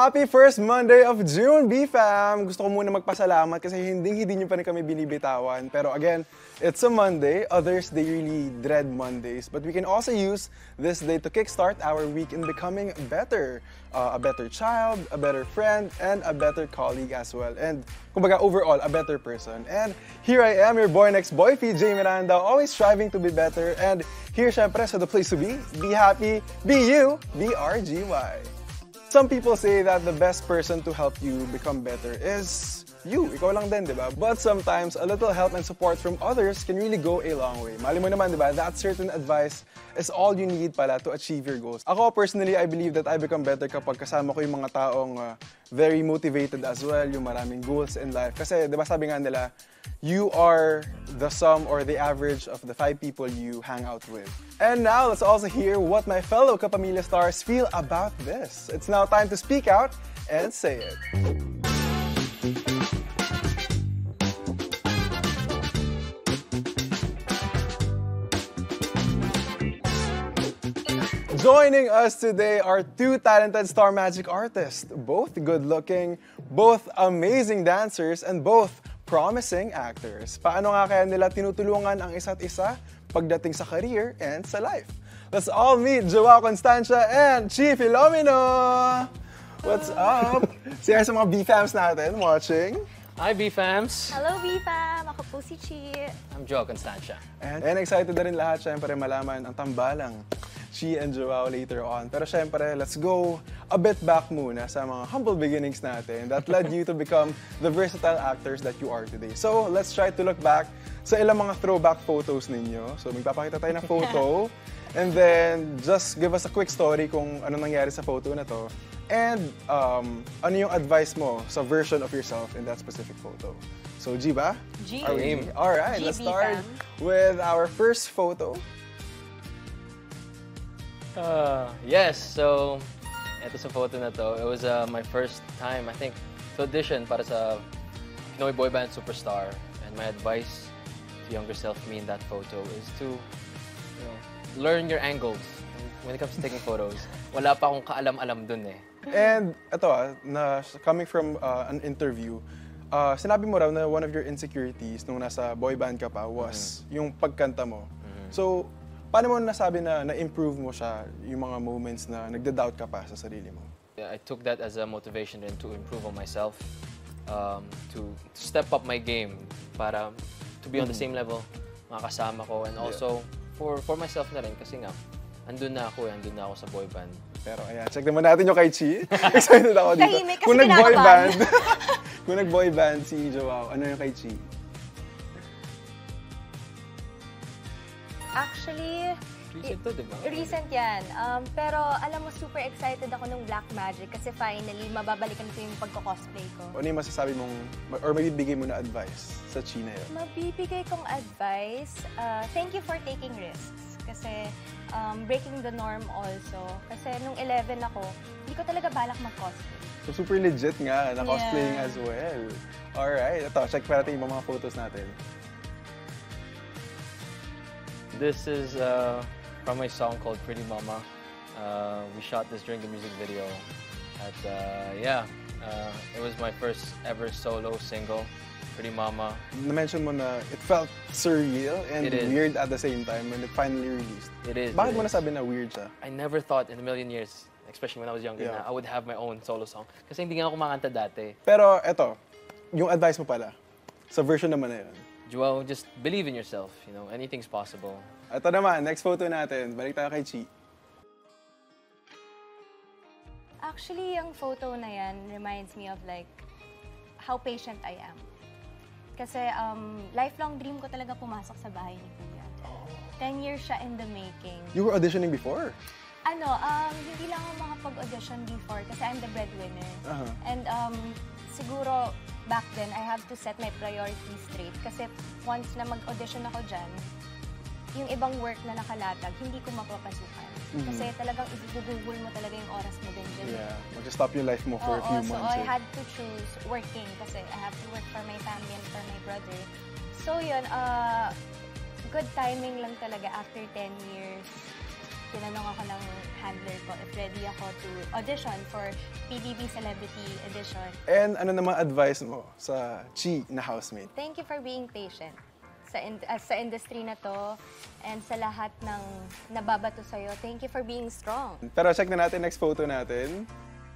Happy first Monday of June, B-Fam! Gusto ko muna magpasalamat kasi hindi nyo pa rin kami binibitawan. Pero again, it's a Monday. Others, they really dread Mondays. But we can also use this day to kickstart our week in becoming better. A better child, a better friend, and a better colleague as well. And kumbaga, overall, a better person. And here I am, your boy next boyfie, Jay Miranda, always striving to be better. And here, syempre, so the place to be happy, be you, B-R-G-Y. Some people say that the best person to help you become better is you. Ikaw lang din, di ba? But sometimes, a little help and support from others can really go a long way. Mali mo naman, di ba? That certain advice is all you need pala to achieve your goals. Ako, personally, I believe that I become better kapag kasama ko yung mga taong very motivated as well, yung maraming goals in life. Kasi, di ba sabi nga nila, you are the sum or the average of the 5 people you hang out with. And now, let's also hear what my fellow Kapamilya stars feel about this. It's now time to speak out and say it. Joining us today are 2 talented Star Magic artists, both good-looking, both amazing dancers, and both promising actors. Paano nga kaya nila tinutulungan ang isa't isa pagdating sa career and sa life? Let's all meet Joao Constancia and Chi Filomeno! What's up? Siya sa mga B-Fams natin watching. Hi, B-Fams! Hello, B-Fam! Ako po si Chi. I'm Joao Constancia. And excited na rin lahat, syempre, malaman ang tambalang Chi and Joao later on. Pero syempre, let's go a bit back muna sa mga humble beginnings natin that led you to become the versatile actors that you are today. So, let's try to look back sa ilang mga throwback photos ninyo. So, magpapakita tayo ng photo. And then, just give us a quick story kung ano nangyari sa photo na to. And ano yung advice mo sa version of yourself in that specific photo. So, G ba? G. Alright, let's start with our first photo. Yes, so ito sa photo na to, it was my first time, I think, to audition para sa Pinoy Boy Band Superstar. And my advice to younger self me in that photo is to, learn your angles. When it comes to taking photos, wala pa akong kaalam-alam dun eh. And ito coming from an interview, sinabi mo raw na one of your insecurities nung nasa boy band ka pa was yung pagkanta mo. So, paano mo nasabi na na-improve mo siya yung mga moments na nagda-doubt ka pa sa sarili mo? Yeah, I took that as a motivation then to improve on myself, to step up my game para to be on the same level mga kasama ko and also for myself na rin kasi nga andun na ako sa boy band. Pero ayan, check naman natin yung kay Chi. Excited ako dito. Tahimik kasi Kung nag-boy band, kung nag-boy band si Joao, ano yung kay Chi? Actually, Recent to, diba? recent yan. Pero alam mo, super excited ako nung Black Magic kasi finally, mababalikan ko yung pagko-cosplay ko. Ano yung masasabi mong, or mabibigay mo na advice sa Chi na yun? Mabibigay kong advice, thank you for taking risks. Kasi breaking the norm also. Kasi nung 11 ako, hindi ko talaga balak mag-cosplay. So super legit nga, na cosplaying as well. Alright, ito, check pa natin yung mga photos natin. This is from my song called Pretty Mama. We shot this during the music video. It was my first ever solo single, Pretty Mama. Na-mention mo na it felt surreal and weird at the same time when it finally released. It is. Bakit mo nasabi na weird siya? I never thought in a million years, especially when I was younger, na I would have my own solo song. Kasi hindi nga ako kumakanta dati. Pero eto, yung advice mo pala, sa version naman na yun. Joao, just believe in yourself. Anything's possible. Ito naman, next photo natin. Balik tayo kay Chi. Actually, yung photo na yan reminds me of like how patient I am. Kasi lifelong dream ko talaga pumasok sa bahay ni Kuya. 10 years siya in the making. You were auditioning before? Hindi lang ako makapag-audition before kasi I'm the breadwinner. And siguro back then, I have to set my priorities straight kasi once na mag-audition ako dyan, yung ibang work na nakalatag, hindi ko mapapasukan. Kasi talagang ibubugol mo talaga yung oras mo din dyan. Yeah, mag-stop yung life mo for a few months. So I had to choose working kasi I have to work for my family and for my brother. So yun, good timing lang talaga after 10 years. tinanong ako ng handler ko if ready ako to audition for PBB Celebrity Edition. And ano naman advice mo sa Chi na housemate? Thank you for being patient sa industry na to and sa lahat ng nababato sa'yo. Thank you for being strong. Pero check na natin next photo natin.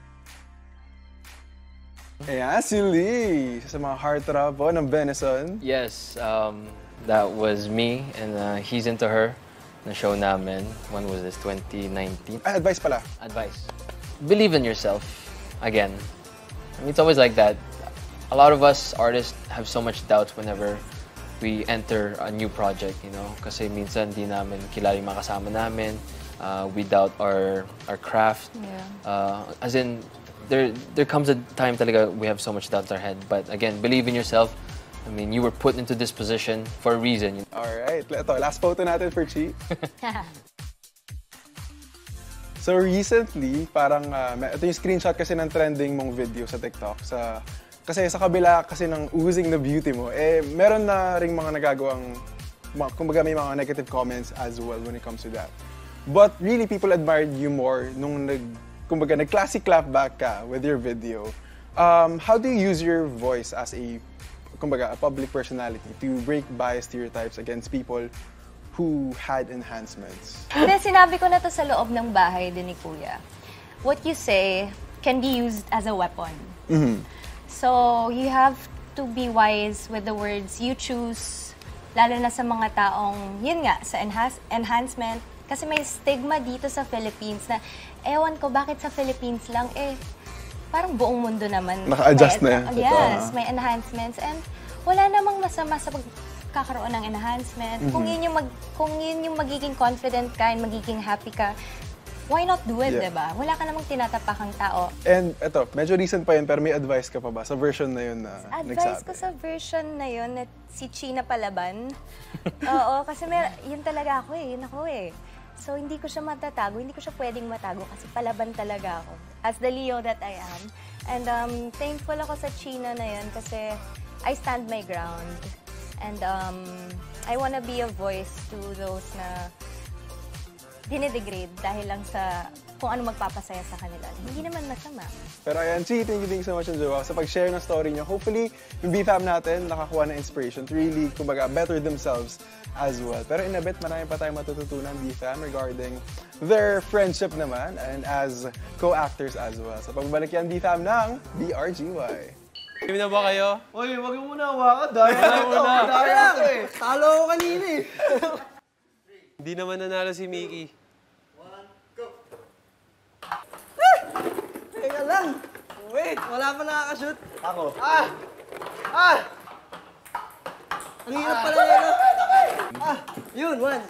Ayan, si Lee. Sa mga heartthrob po ng Venison. Yes, that was me and He's Into Her na show namin. When was this? 2019? Advice pala. Advice. Believe in yourself. Again. I mean, it's always like that. A lot of us artists have so much doubts whenever we enter a new project, you know? Kasi minsan di namin kilala yung mga kasama namin. We doubt our craft. Yeah. As in, there comes a time talaga we have so much doubt in our head. But again, believe in yourself. I mean, you were put into this position for a reason. Alright, ito, last photo natin for Chi. So recently, parang ito yung screenshot kasi ng trending mong video sa TikTok. Kasi sa kabila kasi ng oozing na beauty mo, meron na ring mga nagagawang, kumbaga may mga negative comments as well when it comes to that. But really, people admired you more nung nag-classic clapback ka with your video. How do you use your voice as a public personality to break bias stereotypes against people who had enhancements? Hindi, sinabi ko na to sa loob ng bahay din ni Kuya. What you say can be used as a weapon. Mm-hmm. So, you have to be wise with the words you choose, lalo na sa mga taong, yun nga, sa enhancement. Kasi may stigma dito sa Philippines na, ewan ko, bakit sa Philippines lang, parang buong mundo naman. Naka-adjust na yan. Yes, may enhancements. And wala namang masama sa pagkakaroon ng enhancement. Mm-hmm. Kung yun yung magiging confident ka and magiging happy ka, why not do it, Yeah. diba? Wala ka namang tinatapakang tao. And ito, medyo recent pa yun, pero may advice ka pa ba sa version na yun na Advice nagsabi? ko sa version na yun na si China Palaban. Oo, kasi yun talaga ako yun ako So, hindi ko siya matatago, hindi ko siya pwedeng matago kasi palaban talaga ako. As the Leo that I am. And thankful ako sa China na yun kasi I stand my ground. And I wanna be a voice to those na dinidegrade dahil lang sa kung ano magpapasaya sa kanila. Hindi naman masama. Pero ayan, Chi, thank you so much, Jowa, sa pag-share ng story niyo. Hopefully, yung BFAM natin nakakuha ng inspiration to really, better themselves as well. Pero in a bit, marami pa tayong matututunan, BFAM, regarding their friendship naman and as co-actors as well. So pagbalik yan, BFAM, ng BRGY. Game na ba kayo? Uy, wag mo muna hawakan. Daya ako eh. Talo ako kanina eh. Hindi naman nanalo si Mickey. Teka lang. Wait, wala pa nakakashoot. Ako. Ang hirap pala yan. Yun, one.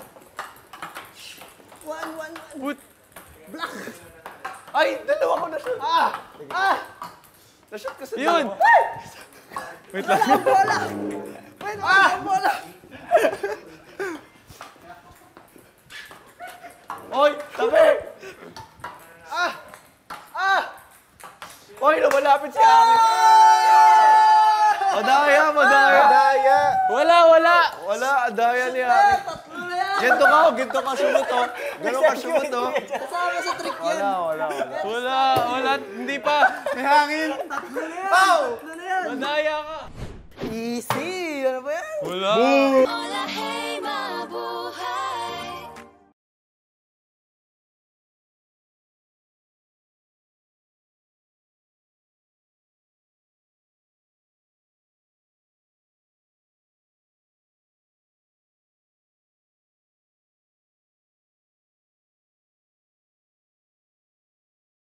One. Put! Black. Ay! Dalawa ko na-shoot! Na-shoot ko sa Yun! Wait lang. Wala ang bola. Wait, wala ang bola. Oy! Tabi! Oy! Lumalapit si Aki! Madaya! Wala! Adaya ni Aki. Tatlo na yan. Ginto ka sumot oh. Gano'n ka sumot oh. Kasama sa trick yan. Wala! Hindi pa! May hangin! Tatlo na yan. Tatlo na yan. Madaya ka! Easy. Ano ba yan? Wala!